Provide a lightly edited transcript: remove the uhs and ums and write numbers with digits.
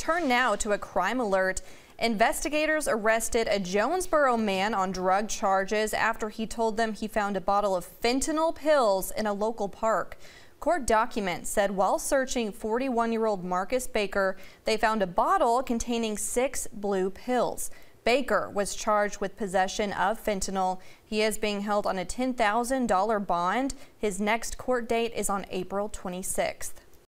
turn now to a crime alert. Investigators arrested a Jonesboro man on drug charges after he told them he found a bottle of fentanyl pills in a local park. Court documents said while searching 41-year-old Marcus Baker, they found a bottle containing 6 blue pills. Baker was charged with possession of fentanyl. He is being held on a $10,000 bond. His next court date is on April 26th.